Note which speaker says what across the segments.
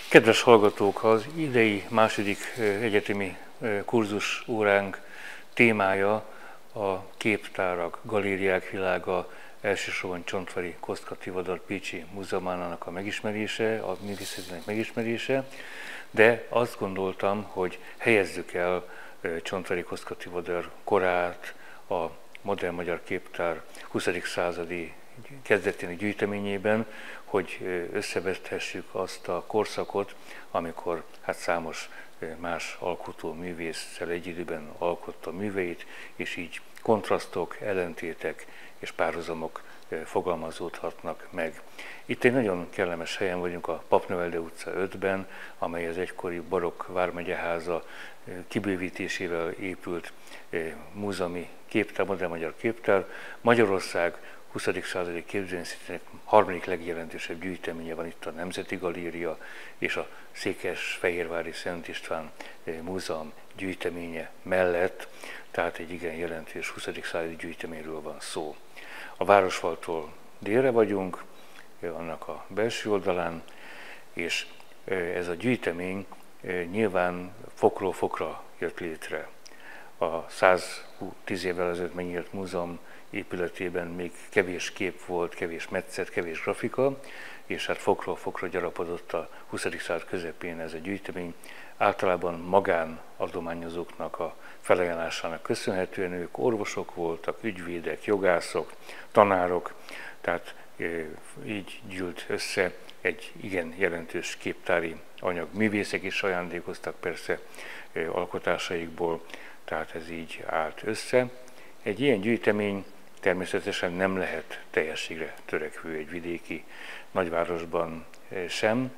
Speaker 1: Kedves hallgatók, az idei második egyetemi kurzus óránk témája a képtárak, galériák világa, elsősorban Csontváry Kostka Tivadar Pécsi Múzeumának a megismerése, a művészetének megismerése, de azt gondoltam, hogy helyezzük el Csontváry Kostka Tivadar korát, a modern magyar képtár 20. századi kezdetének gyűjteményében, hogy összevethessük azt a korszakot, amikor számos más alkotó művésszel egy időben alkotta műveit, és így kontrasztok, ellentétek és párhuzamok fogalmazódhatnak meg. Itt egy nagyon kellemes helyen vagyunk, a Papnövelde utca 5-ben, amely az egykori barokk vármegyeháza kibővítésével épült múzeumi képtár, modern magyar képtár. Magyarország 20. századi képzőművészetének harmadik legjelentősebb gyűjteménye van itt a Nemzeti Galéria és a Székesfehérvári Szent István Múzeum gyűjteménye mellett, tehát egy igen jelentős 20. századi gyűjteményről van szó. A városfaltól délre vagyunk, annak a belső oldalán, és ez a gyűjtemény nyilván fokról fokra jött létre. A 110 évvel ezelőtt megnyílt múzeum épületében még kevés kép volt, kevés metszet, kevés grafika, és hát fokról fokra gyarapodott a 20. század közepén ez a gyűjtemény. Általában magánadományozóknak a felajánlásának köszönhetően ők orvosok voltak, ügyvédek, jogászok, tanárok, tehát így gyűlt össze egy igen jelentős képtári anyag. Művészek is ajándékoztak persze alkotásaikból, tehát ez így állt össze. Egy ilyen gyűjtemény természetesen nem lehet teljességre törekvő egy vidéki nagyvárosban sem.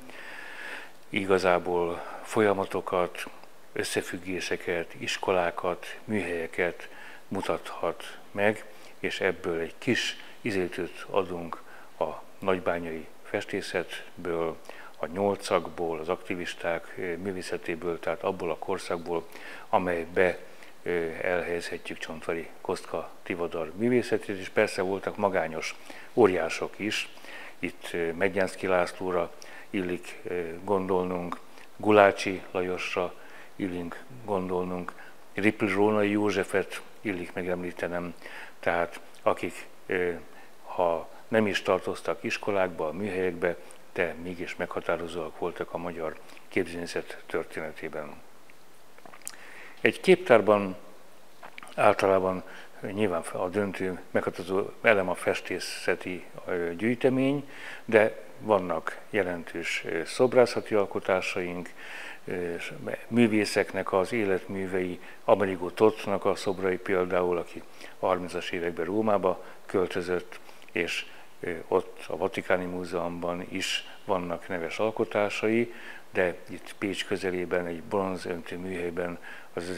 Speaker 1: Igazából folyamatokat, összefüggéseket, iskolákat, műhelyeket mutathat meg, és ebből egy kis ízelítőt adunk a nagybányai festészetből, a nyolcakból, az aktivisták művészetéből, tehát abból a korszakból, amelybe elhelyezhetjük Csontváry Kostka Tivadar művészetét, és persze voltak magányos óriások is. Itt Mednyánszky Lászlóra illik gondolnunk, Gulácsi Lajosra illik gondolnunk, Ripl Rónai Józsefet illik megemlítenem, tehát akik, ha nem is tartoztak iskolákba, a műhelyekbe, de mégis meghatározóak voltak a magyar képzőművészet történetében. Egy képtárban általában nyilván a döntő meghatározó elem a festészeti gyűjtemény, de vannak jelentős szobrászati alkotásaink, művészeknek az életművei, Amerigo Totnak a szobrai például, aki a 30-as években Rómába költözött, és ott a Vatikáni Múzeumban is vannak neves alkotásai, de itt Pécs közelében, egy bronzöntő műhelyben az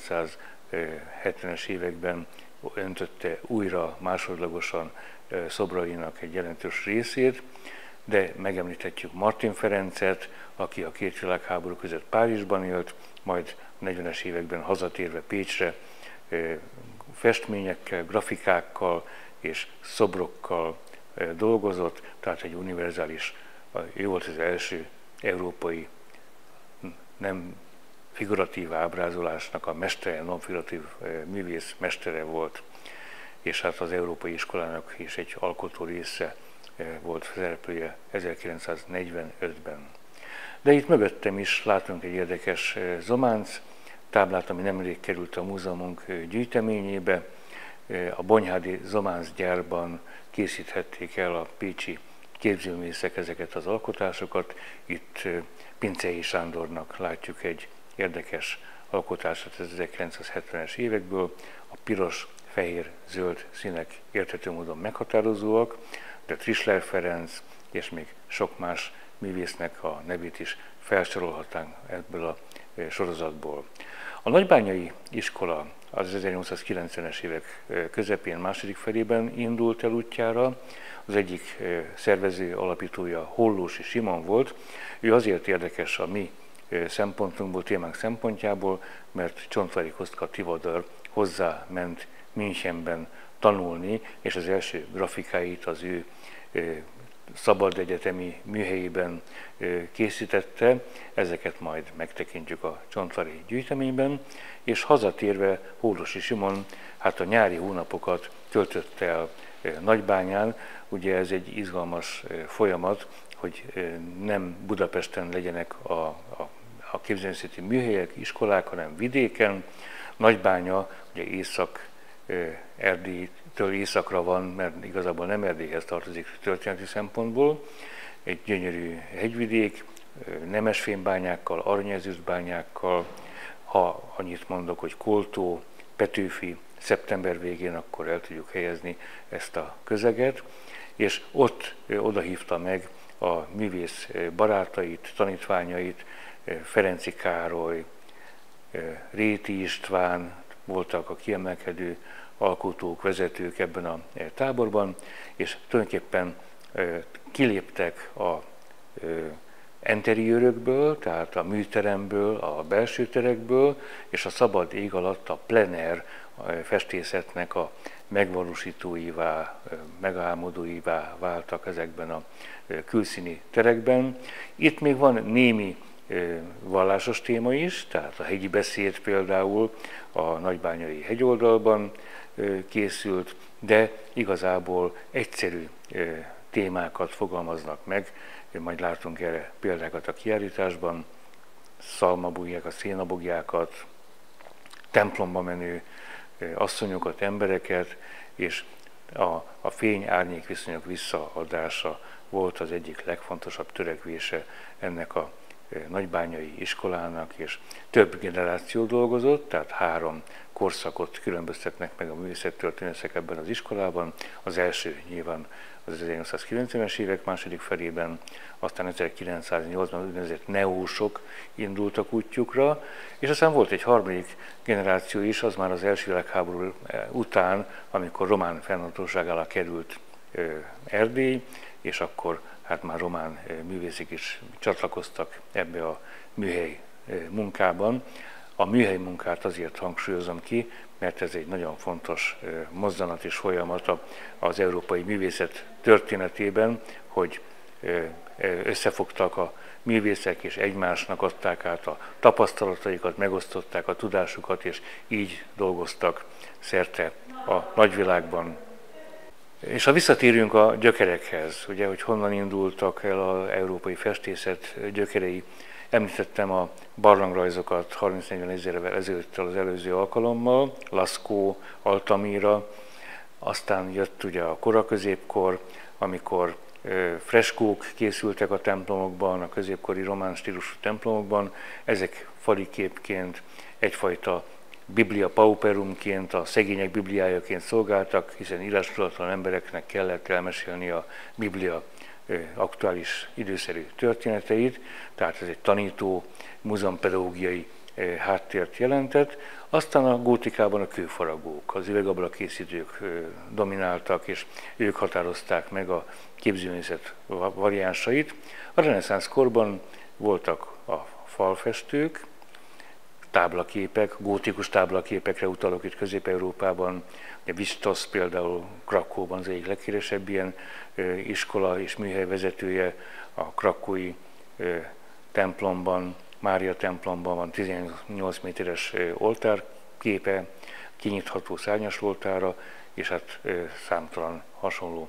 Speaker 1: 1970-es években öntötte újra másodlagosan szobrainak egy jelentős részét, de megemlíthetjük Martin Ferencet, aki a két világháború között Párizsban élt, majd a 40-es években hazatérve Pécsre festményekkel, grafikákkal és szobrokkal dolgozott, tehát egy univerzális, ő volt az első európai nem figuratív ábrázolásnak a mestere, non-figuratív művész mestere volt, és hát az európai iskolának is egy alkotó része volt szereplője 1945-ben. De itt mögöttem is látunk egy érdekes zománc táblát, ami nemrég került a múzeumunk gyűjteményébe. A Bonyhádi zománcgyárban készíthették el a pécsi képzőművészek ezeket az alkotásokat. Itt Pincei Sándornak látjuk egy érdekes alkotását az 1970-es évekből. A piros, fehér, zöld színek érthető módon meghatározóak, de Trischler Ferenc és még sok más művésznek a nevét is felsorolhatnánk ebből a sorozatból. A nagybányai iskola az 1890-es évek közepén, második felében indult el útjára. Az egyik szervező, alapítója Hollósy Simon volt. Ő azért érdekes a mi szempontunkból, témánk szempontjából, mert Csontváry Kostka Tivadar hozzáment Münchenben tanulni, és az első grafikáit az ő szabad egyetemi műhelyében készítette, ezeket majd megtekintjük a csontvári gyűjteményben, és hazatérve Hódosi Simon hát a nyári hónapokat töltötte el Nagybányán. Ugye ez egy izgalmas folyamat, hogy nem Budapesten legyenek a képzőművészeti műhelyek, iskolák, hanem vidéken. Nagybánya ugye Erdélytől északra van, mert igazából nem Erdélyhez tartozik történeti szempontból. Egy gyönyörű hegyvidék, nemesfémbányákkal, aranyezüstbányákkal, ha annyit mondok, hogy Koltó, Petőfi, szeptember végén akkor el tudjuk helyezni ezt a közeget, és ott odahívta meg a művész barátait, tanítványait, Ferenczy Károly, Réti István voltak a kiemelkedő alkotók, vezetők ebben a táborban, és tulajdonképpen kiléptek a enteriőrökből, tehát a műteremből, a belső terekből, és a szabad ég alatt a plener festészetnek a megvalósítóivá, megálmodóivá váltak ezekben a külszíni terekben. Itt még van némi vallásos téma is, tehát a hegyi beszéd például a nagybányai hegyoldalban készült, de igazából egyszerű témákat fogalmaznak meg, majd látunk erre példákat a kiállításban, szalmabugjákat, szénabogjákat, templomba menő asszonyokat, embereket, és a fény-árnyék viszonyok visszaadása volt az egyik legfontosabb törekvése ennek a nagybányai iskolának, és több generáció dolgozott, tehát 3 korszakot különböztetnek meg a művészettörténészek ebben az iskolában. Az első nyilván az 1890-es évek második felében, aztán 1908-ban úgynevezett neósok indultak útjukra, és aztán volt egy harmadik generáció is, az már az első világháború után, amikor román fennhatóság alá került Erdély, és akkor hát már román művészek is csatlakoztak ebbe a műhely munkában. A műhely munkát azért hangsúlyozom ki, mert ez egy nagyon fontos mozzanat és folyamat az európai művészet történetében, hogy összefogtak a művészek és egymásnak adták át a tapasztalataikat, megosztották a tudásukat, és így dolgoztak szerte a nagyvilágban. És ha visszatérünk a gyökerekhez, ugye, hogy honnan indultak el az európai festészet gyökerei, említettem a barlangrajzokat 30-40 ezerrel ezelőttel az előző alkalommal, Lascaux, Altamira, aztán jött ugye a koraközépkor, amikor freskók készültek a templomokban, a középkori román stílusú templomokban, ezek faliképként egyfajta Biblia pauperumként, a szegények bibliájaként szolgáltak, hiszen írástudatlan embereknek kellett elmesélni a Biblia aktuális időszerű történeteit, tehát ez egy tanító, múzeumpedagógiai háttért jelentett. Aztán a gótikában a kőfaragók, az üvegablakkészítők domináltak, és ők határozták meg a képzőművészet variánsait. A reneszánsz korban voltak a falfestők, táblaképek, gótikus táblaképekre utalok itt Közép-Európában, Vistos például Krakóban az egyik leghíresebb ilyen iskola és műhely vezetője, a krakói templomban, Mária templomban van 18 méteres oltárképe, kinyitható szárnyas oltára, és hát számtalan hasonló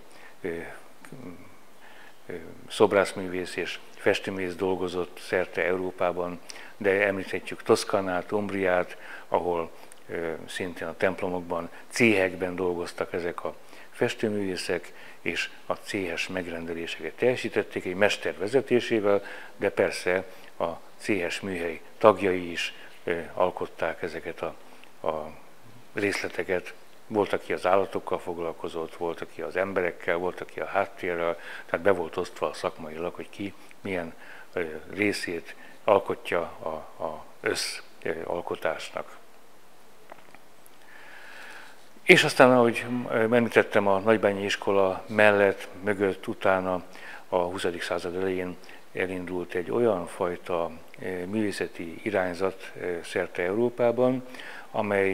Speaker 1: szobrászművész és festőművész dolgozott szerte Európában, de említhetjük Toszkánát, Umbriát, ahol szintén a templomokban, céhekben dolgoztak ezek a festőművészek, és a céhes megrendeléseket teljesítették egy mester vezetésével, de persze a céhes műhely tagjai is alkották ezeket a részleteket. Volt, aki az állatokkal foglalkozott, volt, aki az emberekkel, volt, aki a háttérrel, tehát be volt osztva a szakmailag, hogy ki milyen részét alkotja a összalkotásnak. És aztán, ahogy említettem, a nagybányi iskola mellett, mögött, utána a 20. század elején elindult egy olyan fajta művészeti irányzat szerte Európában, amely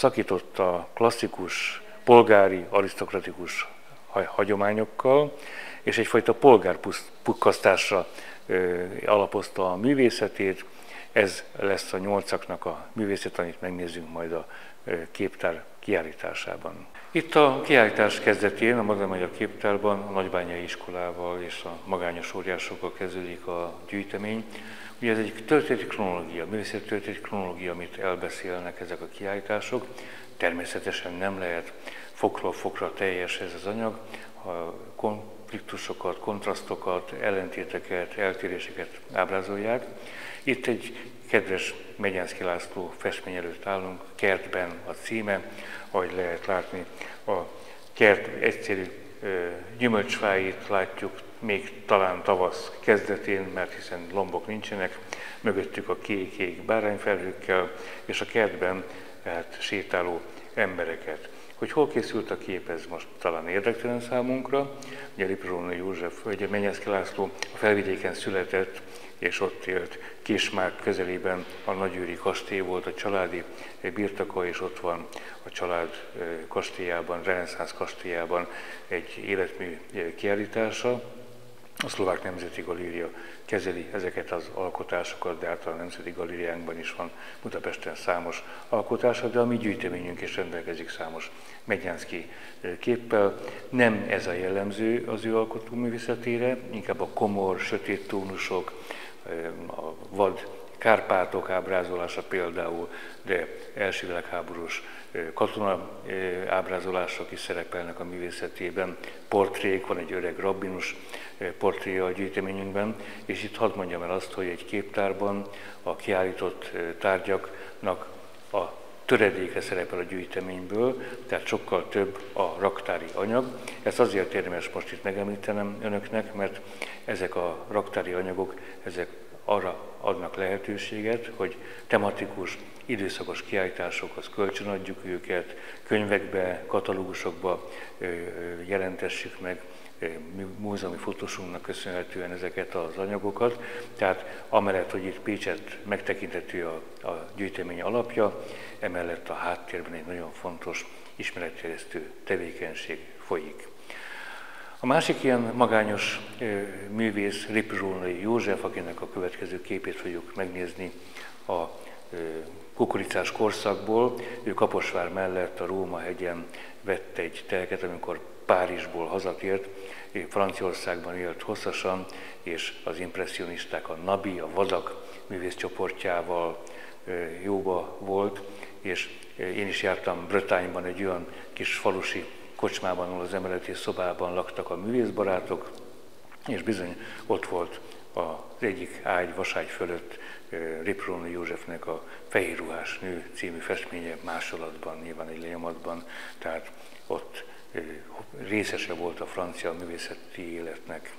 Speaker 1: szakította klasszikus, polgári, arisztokratikus hagyományokkal, és egyfajta polgárpukkasztásra alapozta a művészetét. Ez lesz a nyolcaknak a művészet, amit megnézzünk majd a képtár kiállításában. Itt a kiállítás kezdetén, a Magdalena Magyar Képtárban a Nagybányai Iskolával és a Magányos Óriásokkal kezdődik a gyűjtemény. Ugye ez egy történeti kronológia, művészeti történeti kronológia, amit elbeszélnek ezek a kiállítások. Természetesen nem lehet fokról fokra teljes ez az anyag, a konfliktusokat, kontrasztokat, ellentéteket, eltéréseket ábrázolják. Itt egy kedves Megyánszky László festmény előtt állunk, Kertben a címe, ahogy lehet látni, a kert egyszerű gyümölcsfáit látjuk, még talán tavasz kezdetén, mert hiszen lombok nincsenek, mögöttük a kék bárányfelhőkkel, és a kertben hát sétáló embereket. Hogy hol készült a kép, ez most talán érdektelen számunkra. Ugye Liprónai József, ugye Megyánszky László a Felvidéken született, és ott élt. Kismárk közelében a Nagyőri kastély volt a családi birtoka, és ott van a család kastélyában, reneszánsz kastélyában egy életmű kiállítása. A Szlovák Nemzeti Galéria kezeli ezeket az alkotásokat, de általán a Nemzeti Galériánkban is van Budapesten számos alkotása, de a mi gyűjteményünk is rendelkezik számos Megyánszky képpel. Nem ez a jellemző az ő alkotóművészetére, inkább a komor, sötét tónusok, a vad Kárpátok ábrázolása például, de első világháborús katona ábrázolások is szerepelnek a művészetében. Portrék, van egy öreg rabbinus portréja a gyűjteményünkben, és itt hadd mondjam el azt, hogy egy képtárban a kiállított tárgyaknak a töredéke szerepel a gyűjteményből, tehát sokkal több a raktári anyag. Ezt azért érdemes most itt megemlítenem önöknek, mert ezek a raktári anyagok, ezek arra adnak lehetőséget, hogy tematikus, időszakos kiállításokhoz kölcsönadjuk őket, könyvekbe, katalógusokba jelentessük meg, múzeumi fotósunknak köszönhetően ezeket az anyagokat. Tehát amellett, hogy itt Pécsett megtekinthető a gyűjtemény alapja, emellett a háttérben egy nagyon fontos ismeretterjesztő tevékenység folyik. A másik ilyen magányos művész Liprónai József, akinek a következő képét fogjuk megnézni a kukoricás korszakból. Ő Kaposvár mellett a Róma-hegyen vett egy telket, amikor Párizsból hazatért, Franciaországban élt hosszasan, és az impresszionisták, a Nabi, a Vadak művészcsoportjával jóba volt, és én is jártam Bretagne-ban egy olyan kis falusi kocsmában, ahol az emeleti szobában laktak a művészbarátok, és bizony ott volt az egyik vaságy fölött Liprónai Józsefnek a Fehér ruhás nő című festménye másolatban, nyilván egy lenyomatban, tehát ott részese volt a francia művészeti életnek.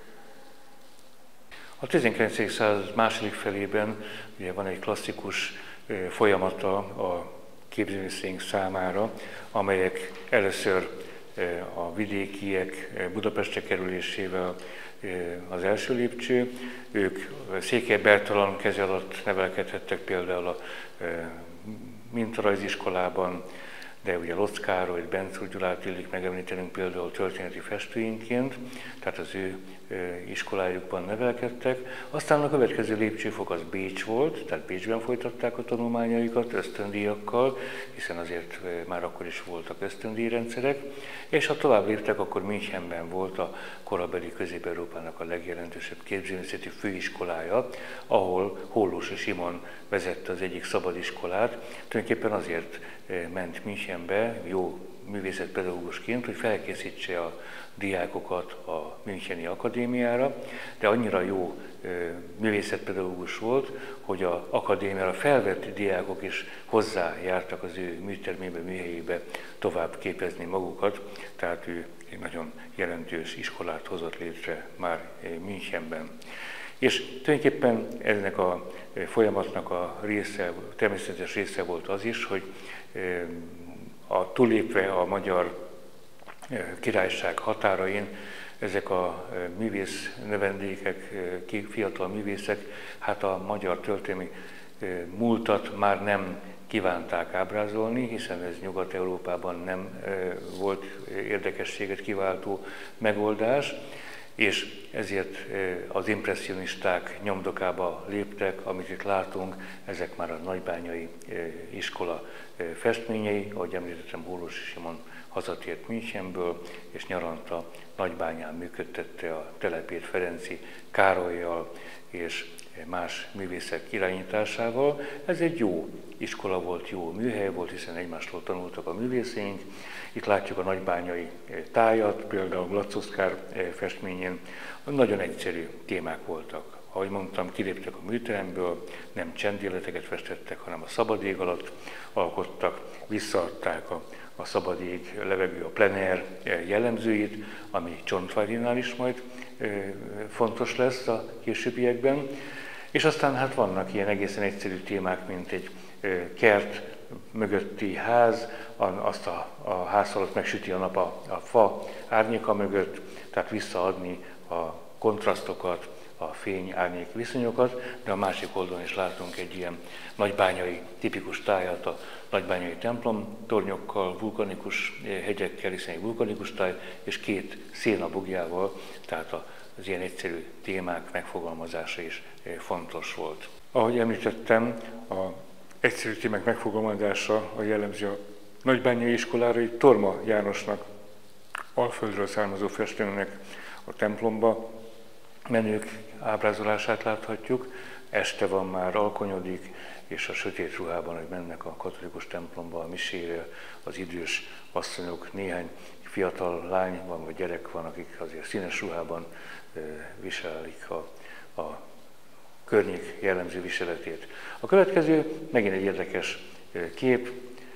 Speaker 1: A 19. század második felében ugye van egy klasszikus folyamata a képzőművészeink számára, amelyek először a vidékiek Budapestre kerülésével az első lépcső. Ők Székely Bertalan keze alatt nevelkedhettek például a mintarajziskolában, de ugye Lotz Károly, Bencúr Gyulát illik megemlítenünk például történeti festőinként, tehát az ő iskolájukban nevelkedtek. Aztán a következő lépcsőfok az Bécs volt, tehát Bécsben folytatták a tanulmányaikat ösztöndíjakkal, hiszen azért már akkor is voltak ösztöndíjrendszerek, és ha tovább léptek, akkor Münchenben volt a korabeli Közép-Európának a legjelentősebb képzőművészeti főiskolája, ahol Hollósy Simon vezette az egyik szabadiskolát. Tulajdonképpen azért ment Münchenbe jó művészetpedagógusként, hogy felkészítse a diákokat a Müncheni Akadémiára, de annyira jó művészetpedagógus volt, hogy az akadémiára felvett diákok is hozzájártak az ő műtermébe, műhelyébe tovább képezni magukat, tehát ő egy nagyon jelentős iskolát hozott létre már Münchenben. És tulajdonképpen ennek a folyamatnak a része, természetes része volt az is, hogy túllépve a magyar királyság határain, ezek a művész növendékek, fiatal művészek, hát a magyar történelmi múltat már nem kívánták ábrázolni, hiszen ez Nyugat-Európában nem volt érdekességet kiváltó megoldás, és ezért az impresszionisták nyomdokába léptek, amit itt látunk, ezek már a nagybányai iskola festményei, ahogy említettem, Hólossy Simon hazatért Münchenből, és nyaranta Nagybányán működtette a telepét Ferenczy Károllyal és más művészek irányításával. Ez egy jó iskola volt, jó műhely volt, hiszen egymástól tanultak a művészeink. Itt látjuk a nagybányai tájat, például Glatz Oszkár festményén. Nagyon egyszerű témák voltak. Ahogy mondtam, kiléptek a műteremből, nem csendéleteket festettek, hanem a szabad ég alatt alkottak, visszaadták a szabad ég, levegő, a plener jellemzőit, ami Csontvárinál is majd fontos lesz a későbbiekben. És aztán hát vannak ilyen egészen egyszerű témák, mint egy kert mögötti ház, azt a ház alatt megsüti a nap a fa árnyéka mögött, tehát visszaadni a kontrasztokat, a fény-árnyék viszonyokat, de a másik oldalon is látunk egy ilyen nagybányai tipikus tájat, a nagybányai templom tornyokkal, vulkanikus hegyekkel, hiszen egy vulkanikus táj, és két szénabogjával, tehát az ilyen egyszerű témák megfogalmazása is fontos volt. Ahogy említettem, az egyszerű témák megfogalmazása a jellemző a nagybányai iskolára, itt Torma Jánosnak, Alföldről származó festőnek a templomba menők ábrázolását láthatjuk. Este van már, alkonyodik, és a sötét ruhában, hogy mennek a katolikus templomba a misére, az idős asszonyok, néhány fiatal lány van, vagy gyerek van, akik azért színes ruhában viselik a környék jellemző viseletét. A következő megint egy érdekes kép,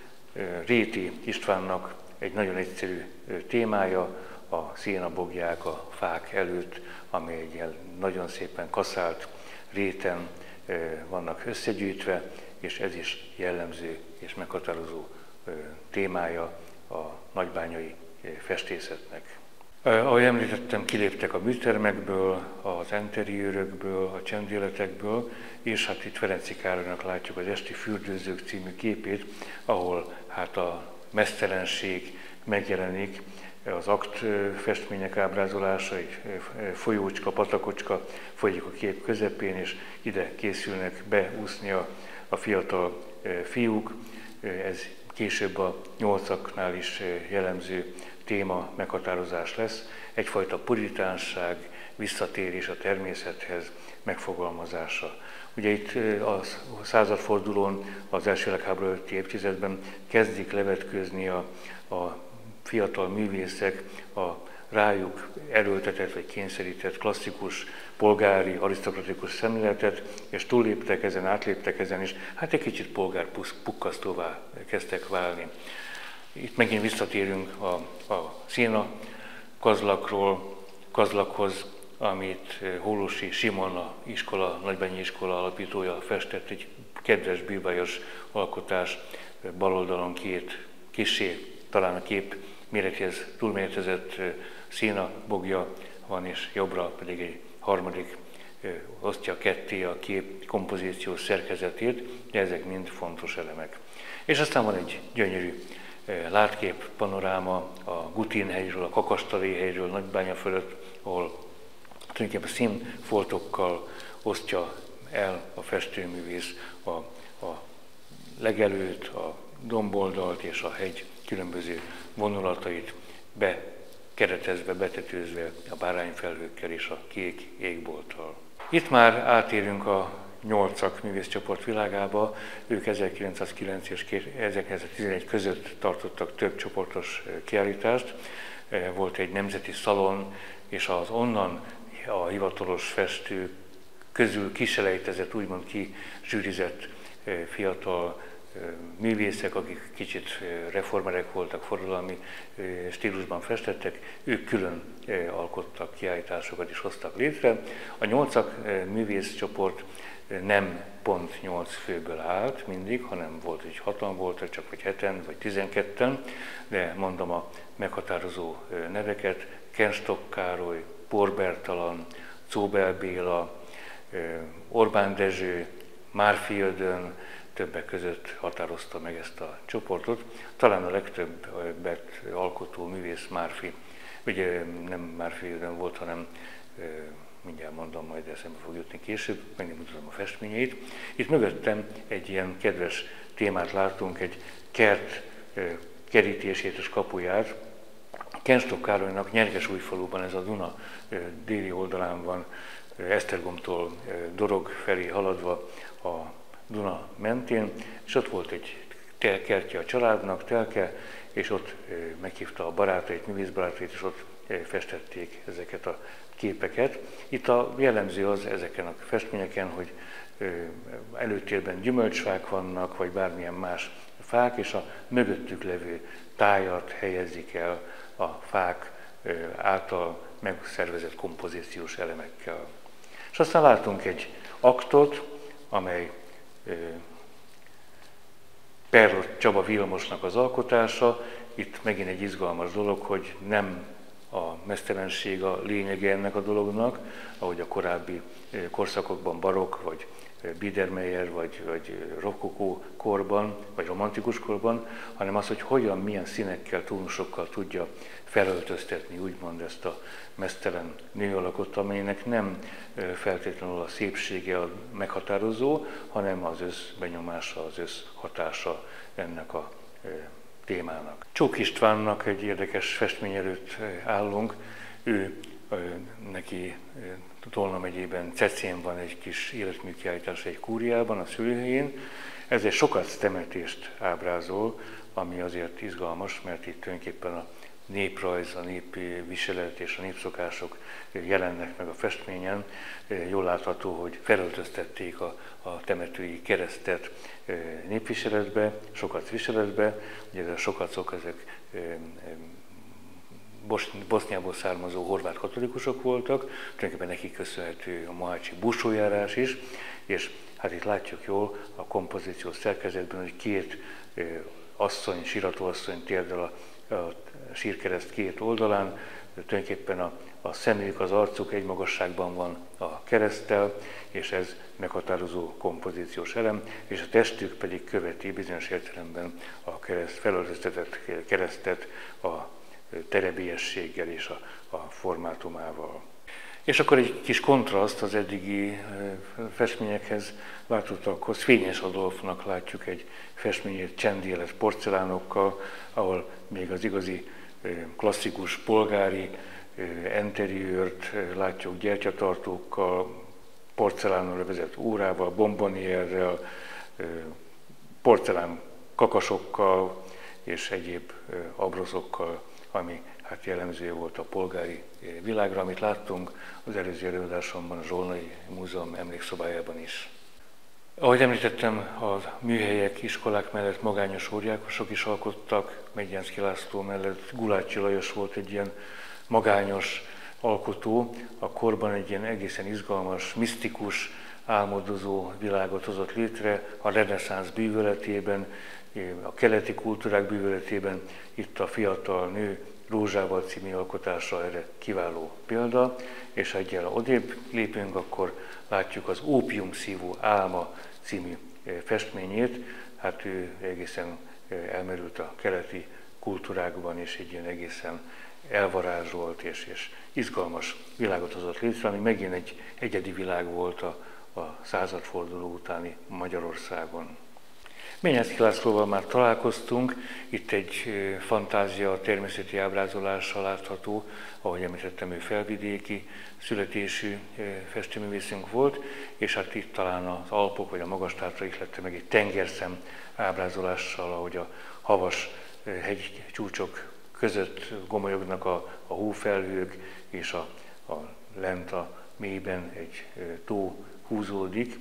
Speaker 1: Réti Istvánnak egy nagyon egyszerű témája, a szénabogyák a fák előtt, amely egy ilyen nagyon szépen kaszált réten vannak összegyűjtve, és ez is jellemző és meghatározó témája a nagybányai festészetnek. Ahogy említettem, kiléptek a műtermekből, az enteriőrökből, a csendéletekből, és hát itt Ferenczy Károlynak látjuk az Esti fürdőzők című képét, ahol hát a meztelenség megjelenik, az akt festmények ábrázolása, egy folyócska, patakocska folyik a kép közepén, és ide készülnek beúszni a fiatal fiúk. Ez később a nyolcaknál is jellemző téma meghatározás lesz. Egyfajta puritánság, visszatérés a természethez megfogalmazása. Ugye itt a századfordulón, az első világháború előtti évtizedben kezdik levetkőzni a fiatal művészek a rájuk erőltetett vagy kényszerített klasszikus, polgári, arisztokratikus szemléletet, és túlléptek ezen, átléptek ezen, és hát egy kicsit polgárpukkasztóvá kezdtek válni. Itt megint visszatérünk a széna kazlakhoz, amit Hólossy Simon, a nagybányi iskola alapítója festett, egy kedves bíbályos alkotás, bal oldalon két kissé, talán a kép mérethez túlméretezett szénabogja van, és jobbra pedig egy harmadik osztja ketté a kép kompozíciós szerkezetét, de ezek mind fontos elemek. És aztán van egy gyönyörű látkép, panoráma a Gutin-hegyről, a Kakastali-hegyről, Nagybánya fölött, ahol tulajdonképpen színfoltokkal osztja el a festőművész a legelőt, a domboldalt és a hegy különböző vonulatait bekeretezve, betetőzve a bárányfelhőkkel és a kék égbolttal. Itt már átérünk a nyolcak művészcsoport világába. Ők 1909 és 1911 között tartottak több csoportos kiállítást. Volt egy nemzeti szalon, és az onnan a hivatalos festők közül kiselejtezett, úgymond kizsűrizett fiatal művészek, akik kicsit reformerek voltak, forradalmi stílusban festettek, ők külön alkottak kiállításokat és hoztak létre. A nyolcak művészcsoport nem pont 8 főből állt mindig, hanem volt, hogy 6-an voltak, csak vagy 7-en, vagy 12-en, de mondom a meghatározó neveket: Kenstock Károly, Por Bertalan, Czóbel Béla, Orbán Dezső, Márfi Ödön, többek között határozta meg ezt a csoportot. Talán a legtöbbet alkotó művész Márfi Ugye nem már félidőn volt, hanem mindjárt mondom, majd eszembe fog jutni később, meg nem mutatom a festményeit. Itt mögöttem egy ilyen kedves témát látunk, egy kert kerítését és kapuját. Kenstock Károlynak Nyergesújfaluban, ez a Duna déli oldalán van, Esztergomtól Dorog felé haladva a Duna mentén, és ott volt egy kertje a családnak, telke, és ott meghívta a barátait, művészbarátait, és ott festették ezeket a képeket. Itt a jellemző az ezeken a festményeken, hogy előtérben gyümölcsfák vannak, vagy bármilyen más fák, és a mögöttük levő tájat helyezik el a fák által megszervezett kompozíciós elemekkel. És aztán látunk egy aktot, amely Perlot Csaba Vilmosnak az alkotása. Itt megint egy izgalmas dolog, hogy nem a meztelenség a lényege ennek a dolognak, ahogy a korábbi korszakokban barokk, vagy Biedermeier, vagy rokokó korban, vagy romantikus korban, hanem az, hogy hogyan, milyen színekkel, tónusokkal tudja felöltöztetni, úgymond ezt a meztelen nőalakot, amelynek nem feltétlenül a szépsége a meghatározó, hanem az összbenyomása, az összhatása ennek a témának. Csók Istvánnak egy érdekes festmény előtt állunk, neki Tolna megyében, Cecén van egy kis életműkiállítás egy kúriában, a szülőhelyén. Ez egy sokat temetést ábrázol, ami azért izgalmas, mert itt tulajdonképpen a néprajz, a népviselet és a népszokások jelennek meg a festményen. Jól látható, hogy felöltöztették a temetői keresztet népviseletbe, sokat viseletbe. Ugye a sokacok, ezek Boszniából származó horvát katolikusok voltak, tulajdonképpen nekik köszönhető a mohácsi búcsújárás is, és hát itt látjuk jól a kompozíciós szerkezetben, hogy két asszony, síratóasszony térdel a sírkereszt két oldalán, tulajdonképpen a szemük, az arcuk egy magasságban van a kereszttel, és ez meghatározó kompozíciós elem, és a testük pedig követi bizonyos értelemben a felöltöztetett keresztet a terebélyességgel és a formátumával. És akkor egy kis kontraszt az eddigi festményekhez látottakhoz. Fényes Adolfnak látjuk egy festményét csendélet porcelánokkal, ahol még az igazi klasszikus polgári enteriőrt látjuk gyertyatartókkal, porcelánnal vezet órával, bombonierrel, porcelán kakasokkal és egyéb abrozokkal, ami hát jellemző volt a polgári világra, amit láttunk az előző előadásomban, a Zsolnai Múzeum emlékszobájában is. Ahogy említettem, a műhelyek, iskolák mellett magányos óriákosok is alkottak, Megyánszky László mellett Gulácsi Lajos volt egy ilyen magányos alkotó, a korban egy ilyen egészen izgalmas, misztikus, álmodozó világot hozott létre a reneszánsz bűvöletében, a keleti kultúrák bűvöletében. Itt a Fiatal nő Rózsával című alkotása erre kiváló példa, és ha egyel odébb lépünk, akkor látjuk az Ópium szívó álma című festményét. Hát ő egészen elmerült a keleti kultúrákban, és egy ilyen egészen elvarázsolt és izgalmas világot hozott létre, ami megint egy egyedi világ volt a századforduló utáni Magyarországon. Ményánszky Lászlóval már találkoztunk, itt egy fantázia természeti ábrázolással látható, ahogy említettem, ő felvidéki születésű festőművészünk volt, és hát itt talán az Alpok vagy a Magas-Tátra ihlette meg egy tengerszem ábrázolással, ahogy a havas hegycsúcsok között gomolyognak a hófelhők, és a lent a mélyben egy tó húzódik.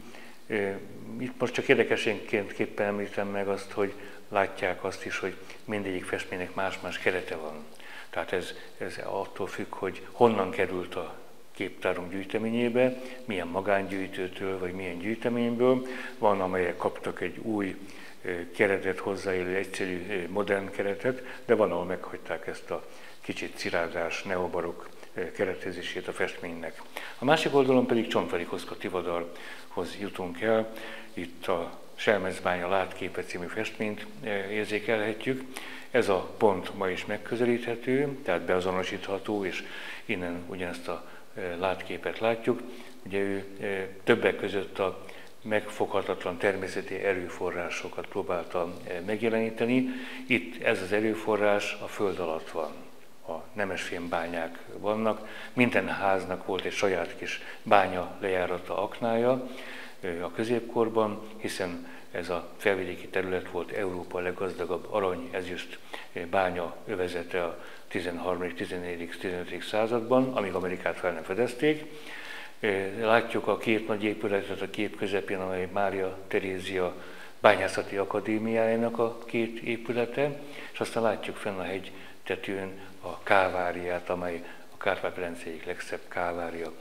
Speaker 1: Itt most csak érdekességképpen említem meg azt, hogy látják azt is, hogy mindegyik festménynek más-más kerete van. Tehát ez attól függ, hogy honnan került a képtárunk gyűjteményébe, milyen magángyűjtőtől, vagy milyen gyűjteményből. Van, amelyek kaptak egy új keretet, hozzáélő, egyszerű, modern keretet, de van, ahol meghagyták ezt a kicsit cirádás, neobarokk keretezését a festménynek. A másik oldalon pedig Csontváry Kosztka Tivadar hoz jutunk el. Itt a Selmecbánya látképe című festményt érzékelhetjük. Ez a pont ma is megközelíthető, tehát beazonosítható, és innen ugyanezt a látképet látjuk. Ugye ő többek között a megfoghatatlan természeti erőforrásokat próbálta megjeleníteni. Itt ez az erőforrás a föld alatt van. A nemesfémbányák vannak. Minden háznak volt egy saját kis bánya lejárata, aknája a középkorban, hiszen ez a felvidéki terület volt Európa leggazdagabb arany-ezüst bánya övezete a 13., 14., 15. században, amíg Amerikát fel nem fedezték. Látjuk a két nagy épületet a kép közepén, amely Mária Terézia Bányászati Akadémiájának a két épülete, és aztán látjuk fenn a hegy tetőn a káváriát, amely a Kárpát-medence egyik legszebb kávária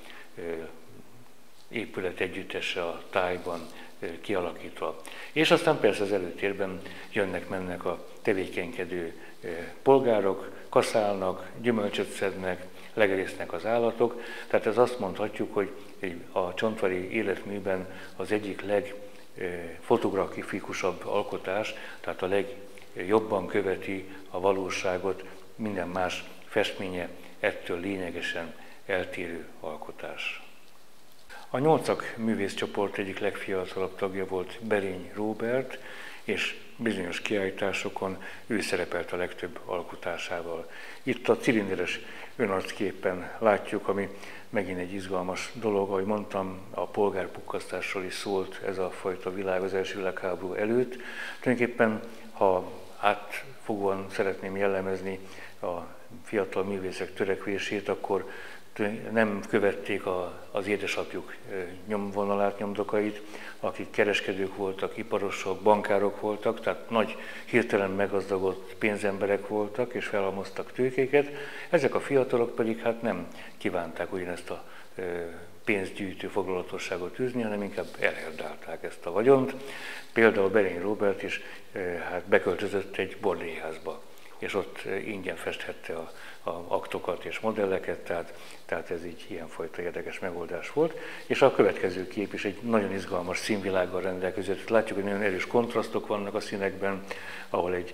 Speaker 1: épület együttese a tájban kialakítva. És aztán persze az előtérben jönnek-mennek a tevékenykedő polgárok, kaszálnak, gyümölcsöt szednek, legerésznek az állatok. Tehát ez azt mondhatjuk, hogy a csontvári életműben az egyik legfotografikusabb alkotás, tehát a legjobban követi a valóságot, minden más festménye ettől lényegesen eltérő alkotás. A Nyolcak művészcsoport egyik legfiatalabb tagja volt Berény Róbert, és bizonyos kiállításokon ő szerepelt a legtöbb alkotásával. Itt a cilinderes önarcképpen látjuk, ami megint egy izgalmas dolog, ahogy mondtam, a polgárpukkasztásról is szólt ez a fajta világ az első világháború előtt. Tulajdonképpen, ha átfogóan szeretném jellemezni a fiatal művészek törekvését, akkor nem követték az édesapjuk nyomvonalát, nyomdokait, akik kereskedők voltak, iparosok, bankárok voltak, tehát nagy, hirtelen meggazdagodott pénzemberek voltak, és felhalmoztak tőkéket. Ezek a fiatalok pedig hát nem kívánták ugyanezt a pénzgyűjtő foglalatosságot űzni, hanem inkább elherdálták ezt a vagyont. Például Berény Róbert is hát beköltözött egy bordélyházba, és ott ingyen festhette a aktokat és modelleket, tehát ez így ilyenfajta érdekes megoldás volt. És a következő kép is egy nagyon izgalmas színvilággal rendelkezett. Látjuk, hogy nagyon erős kontrasztok vannak a színekben, ahol egy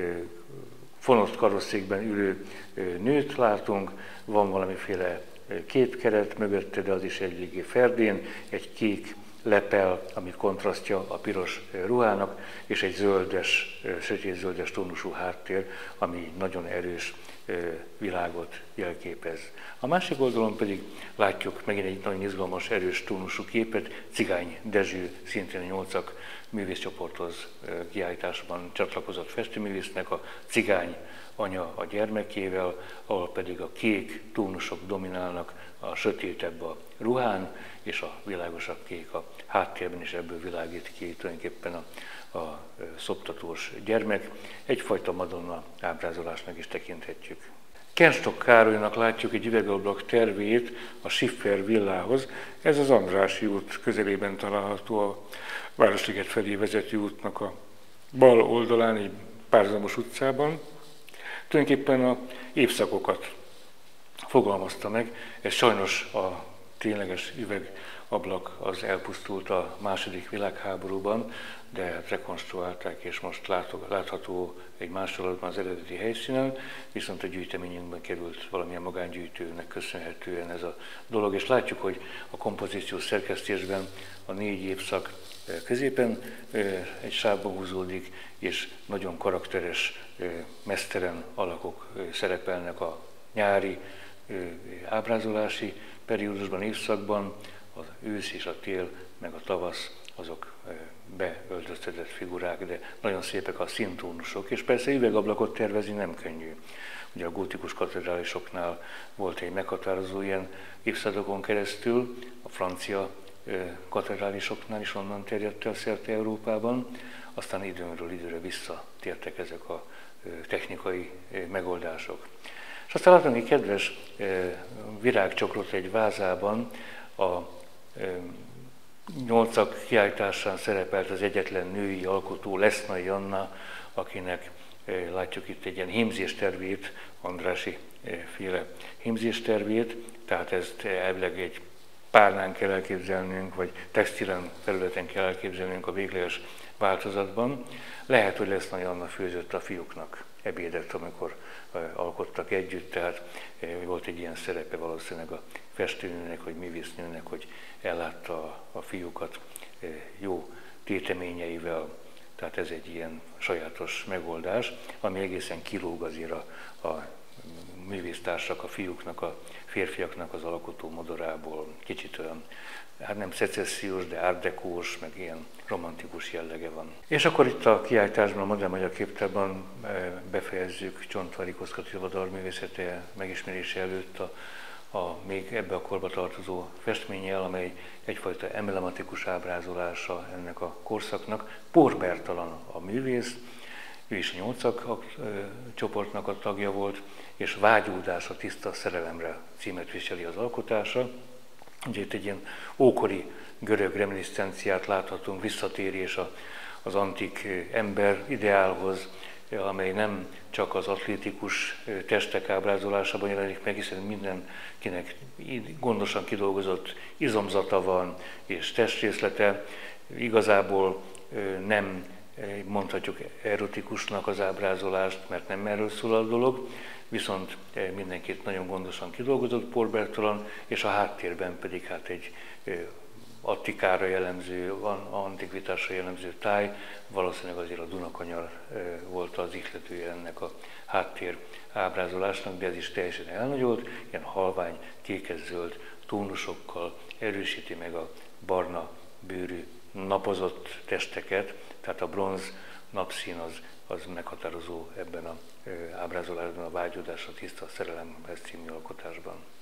Speaker 1: fonott karosszékben ülő nőt látunk, van valamiféle képkeret mögötte, de az is eléggé ferdén, egy kék lepel, ami kontrasztja a piros ruhának, és egy zöldes, sötétzöldes tónusú háttér, ami nagyon erős világot jelképez. A másik oldalon pedig látjuk megint egy nagyon izgalmas, erős tónusú képet, Cigány Dezső, szintén a Nyolcak művészcsoporthoz kiállításban csatlakozott festőművésznek, a cigány anya a gyermekével, ahol pedig a kék tónusok dominálnak a sötétebb a ruhán, és a világosabb kék a háttérben, és ebből világít ki tulajdonképpen a szoptatós gyermek. Egyfajta Madonna ábrázolásnak is tekinthetjük. Kenstok Károlynak látjuk egy üvegablak tervét a Schiffer villához. Ez az Andrássy út közelében található, a Városliget felé vezető útnak a bal oldalán, egy párhuzamos utcában. Tulajdonképpen a évszakokat fogalmazta meg, ez sajnos a tényleges üvegablak az elpusztult a II. Világháborúban, de rekonstruálták, és most látható egy másolatban az eredeti helyszínen, viszont a gyűjteményünkben került valamilyen magángyűjtőnek köszönhetően ez a dolog, és látjuk, hogy a kompozíciós szerkesztésben a 4 évszak középen egy sávba húzódik, és nagyon karakteres, meztelen alakok szerepelnek a nyári ábrázolási periódusban, évszakban, az ősz és a tél, meg a tavasz, azok beöltöztetett figurák, de nagyon szépek a színtónusok, és persze üvegablakot tervezni nem könnyű. Ugye a gótikus katedrálisoknál volt egy meghatározó ilyen évszázadokon keresztül, a francia katedrálisoknál is onnan terjedt el szerte Európában, aztán időről időre visszatértek ezek a technikai megoldások. És aztán látom egy kedves virágcsokrot egy vázában, a Nyolcak kiállításán szerepelt az egyetlen női alkotó, Lesznai Anna, akinek látjuk itt egy ilyen hímzéstervét, Andrássy féle hímzéstervét, tehát ezt elvileg egy párnán kell elképzelnünk, vagy textilen területen kell elképzelnünk a végleges változatban. Lehet, hogy lesz Nagy Anna főzött a fiúknak ebédet, amikor alkottak együtt, tehát volt egy ilyen szerepe valószínűleg a festőnőnek, vagy művésznőnek, hogy ellátta a fiúkat jó téteményeivel, tehát ez egy ilyen sajátos megoldás, ami egészen kilóg azért a művésztársak, a fiúknak, a férfiaknak az alkotó modorából. Kicsit olyan, hát nem szecessziós, de art décós, meg ilyen romantikus jellege van. És akkor itt a kiállításban, a Modern Magyar Képtárban befejezzük Csontváry Kosztka Attila dalművészete megismerése előtt a még ebbe a korba tartozó festménnyel, amely egyfajta emblematikus ábrázolása ennek a korszaknak. Pór Bertalan a művész, ő is a Nyolcak csoportnak a tagja volt, és Vágyódás a tiszta szerelemre címet viseli az alkotása. Ugye itt egy ilyen ókori görög reminiscenciát láthatunk, visszatérés az antik ember ideálhoz, amely nem csak az atlétikus testek ábrázolásában jelenik meg, hiszen mindenkinek gondosan kidolgozott izomzata van és testrészlete. Igazából nem mondhatjuk erotikusnak az ábrázolást, mert nem erről szól a dolog, viszont mindenkit nagyon gondosan kidolgozott Pór Bertalan, és a háttérben pedig hát egy Attikára jellemző, antikvitásra jellemző táj, valószínűleg azért a Dunakanyar volt az ihletője ennek a háttér ábrázolásnak, de ez is teljesen elnagyolt, ilyen halvány, kékes-zöld tónusokkal erősíti meg a barna bőrű napozott testeket, tehát a bronz napszín az meghatározó ebben az ábrázolásban, a Vágyódás a tiszta szerelemhez című alkotásban.